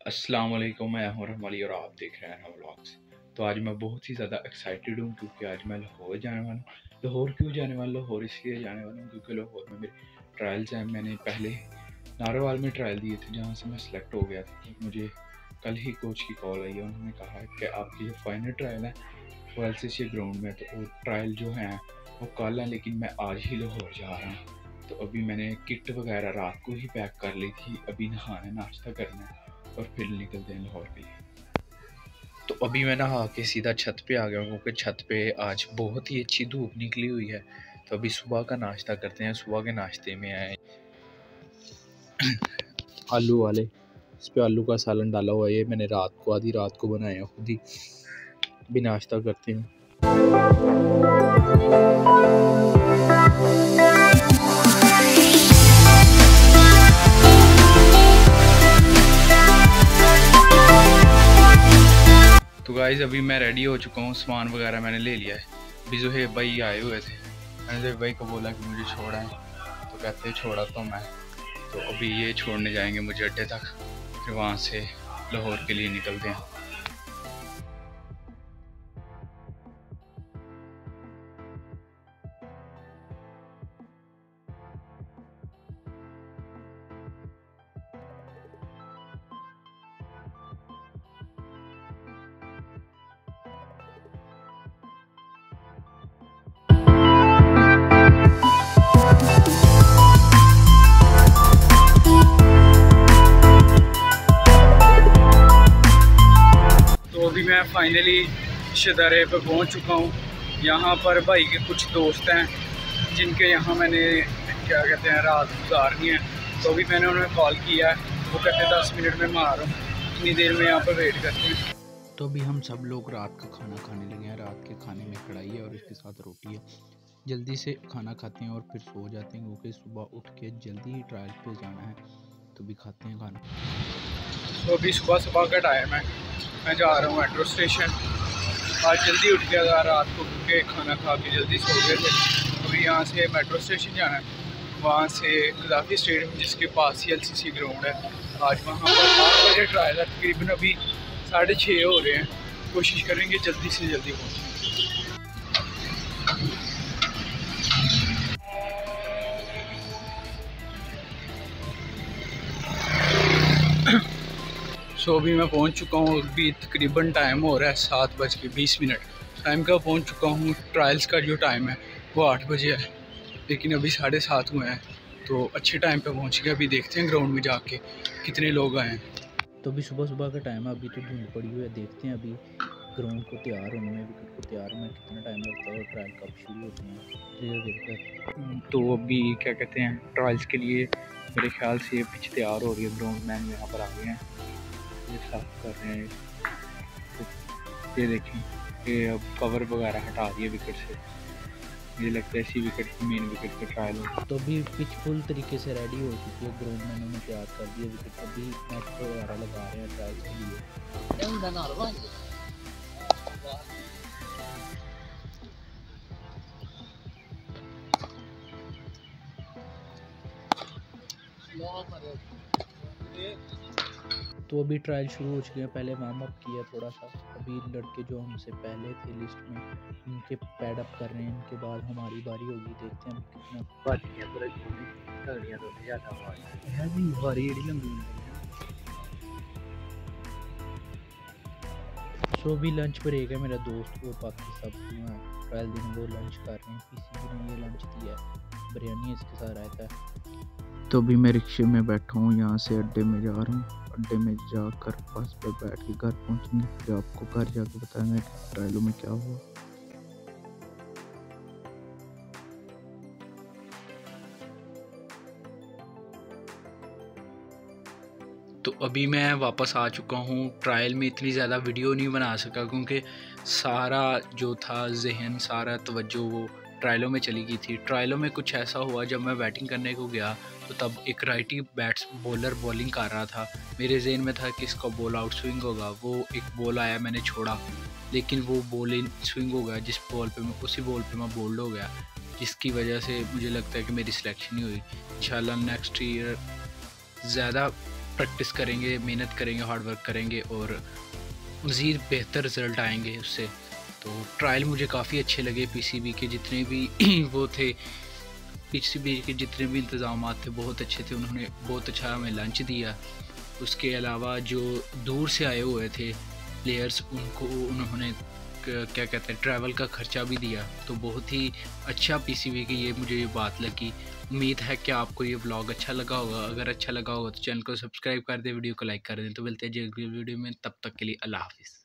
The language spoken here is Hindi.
अस्सलाम वालेकुम, मैं हूं रहमाली और आप देख रहे हैं व्लॉग्स। तो आज मैं बहुत ही ज़्यादा एक्साइटेड हूं क्योंकि आज मैं लाहौर जाने वाला हूं। लाहौर क्यों जाने वाला? लाहौर इसलिए जाने वाला हूं क्योंकि लाहौर में मेरे ट्रायल्स हैं। मैंने पहले नारोवाल में ट्रायल दिए थे जहां से मैं सेलेक्ट हो गया था। मुझे कल ही कोच की कॉल आई है, उन्होंने कहा कि आपकी जो फाइनल ट्रायल है वो LCC ग्राउंड में, तो वो ट्रायल जो हैं वो कल हैं, लेकिन मैं आज ही लाहौर जा रहा हूँ। तो अभी मैंने किट वगैरह रात को ही पैक कर ली थी। अभी नहाना, नाश्ता करना है और फिर निकलते हैं लाहौर के लिए। तो अभी मैं नहा के सीधा छत पे आ गया हूँ क्योंकि छत पे आज बहुत ही अच्छी धूप निकली हुई है। तो अभी सुबह का नाश्ता करते हैं। सुबह के नाश्ते में आए आलू वाले, इस पे आलू का सालन डाला हुआ है। ये मैंने आधी रात को बनाया खुद ही। भी नाश्ता करते हैं। तो गाइस अभी मैं रेडी हो चुका हूँ, सामान वगैरह मैंने ले लिया है। अभी ज़ुहैब भाई आए हुए थे, मैंने ज़ुहैब भाई को बोला कि मुझे छोड़ा है, तो कहते छोड़ा तो मैं। तो अभी ये छोड़ने जाएंगे मुझे अड्डे तक, फिर वहाँ से लाहौर के लिए निकलते हैं। अभी मैं फाइनली शदारे पर पहुंच चुका हूं। यहां पर भाई के कुछ दोस्त हैं जिनके यहां मैंने क्या कहते हैं रात गुजारनी है। तो अभी मैंने उन्हें कॉल किया है, वो कहते हैं 10 मिनट में मैं आ रहा हूँ, इतनी देर में यहाँ पर वेट करते हैं। तो अभी हम सब लोग रात का खाना खाने लगे हैं। रात के खाने में कढ़ाई है और इसके साथ रोटी है। जल्दी से खाना खाते हैं और फिर सो जाते हैं क्योंकि सुबह उठ के जल्दी ही ट्रायल पे जाना है। तो भी खाते हैं खाना। तो अभी सुबह का टाइम है, मैं जा रहा हूँ मेट्रो स्टेशन। आज जल्दी उठ गया था रात को क्योंकि खाना खा के जल्दी सो गए थे। अभी यहाँ से मेट्रो स्टेशन जाना है, वहाँ से गद्दाफी स्टेडियम जिसके पास ही LCC ग्राउंड है। आज वहाँ पर 8 बजे ट्रायल है, तकरीबन अभी 6:30 हो रहे हैं। कोशिश करेंगे जल्दी से जल्दी पहुँचें। सो अभी मैं पहुंच चुका हूँ। अभी तकरीबन टाइम हो रहा है 7:20। टाइम का पहुंच चुका हूँ। ट्रायल्स का जो टाइम है वो 8 बजे है, लेकिन अभी 7:30 हुए हैं, तो अच्छे टाइम पे पहुंच गए। अभी देखते हैं ग्राउंड में जाके कितने लोग आए हैं। तो अभी सुबह का टाइम है, अभी तो धुंध पड़ी हुई है। देखते हैं अभी ग्राउंड को तैयार होने में, विकेट को तैयार होने में कितना टाइम लगता है और ट्रायल कब शुरू होते हैं देखकर। तो अभी क्या कहते हैं ट्रायल्स के लिए मेरे ख्याल से ये पिच तैयार हो रही है। ग्राउंड मैन यहाँ पर आ गए हैं, ये साफ कर रहे हैं। तो ये देखें कि अब कवर वगैरह हटा दिए विकेट से। मुझे लगता है इसी विकेट की मेन विकेट का ट्रायल हो। तो अभी पिच फुल तरीके से रेडी हो चुकी है। ग्राउंड मैन उन्होंने तैयार कर दिए विकेट। अभी नेट वगैरह लगा रहे हैं ट्रायल के लिए। तो अभी ट्रायल शुरू हो चुके हैं। पहले वार्म अप किया थोड़ा सा। अभी लड़के जो हमसे पहले थे लिस्ट में, इनके पैड अप कर रहे हैं। इनके बाद हमारी बारी होगी। देखते हैं कितना सो अभी लंच ब्रेक है। मेरा दोस्त वो बाकी सब ट्रायल दिन वो लंच कर रहे हैं। किसी ने ये लंच दिया है, बिरयानी इसके साथ रहता है। तो अभी मैं रिक्शे में बैठा हूँ, यहाँ से अड्डे में जा रहा हूँ। अड्डे में जाकर बस पे बैठ के घर पहुँचेंगे, फिर आपको घर जाके बताएंगे ट्रायलों में क्या हुआ। तो अभी मैं वापस आ चुका हूँ। ट्रायल में इतनी ज़्यादा वीडियो नहीं बना सका क्योंकि सारा जो था जहन, सारा तवज्जो वो ट्रायलों में चली गई थी। ट्रायलों में कुछ ऐसा हुआ, जब मैं बैटिंग करने को गया तो तब एक राइटी बॉलर बॉलिंग कर रहा था। मेरे जहन में था कि इसका बॉल आउट स्विंग होगा। वो एक बॉल आया, मैंने छोड़ा, लेकिन वो बॉल इन स्विंग हो गया। जिस बॉल पे मैं उसी बॉल पे मैं बोल्ड हो गया, जिसकी वजह से मुझे लगता है कि मेरी सिलेक्शन ही हुई। इंशाल्लाह नेक्स्ट ईयर ज़्यादा प्रैक्टिस करेंगे, मेहनत करेंगे, हार्ड वर्क करेंगे और मज़ीद बेहतर रिज़ल्ट आएंगे उससे। तो ट्रायल मुझे काफ़ी अच्छे लगे, पीसीबी के जितने भी वो थे, पीसीबी के जितने भी इंतज़ाम थे बहुत अच्छे थे। उन्होंने बहुत अच्छा हमें लंच दिया। उसके अलावा जो दूर से आए हुए थे प्लेयर्स, उनको उन्होंने क्या कहते हैं ट्रैवल का ख़र्चा भी दिया। तो बहुत ही अच्छा पीसीबी की ये मुझे ये बात लगी। उम्मीद है कि आपको ये व्लॉग अच्छा लगा होगा। अगर अच्छा लगा होगा तो चैनल को सब्सक्राइब कर दें, वीडियो को लाइक कर दें। तो मिलते हैं अगली वीडियो में, तब तक के लिए अल्लाह हाफ़िज़।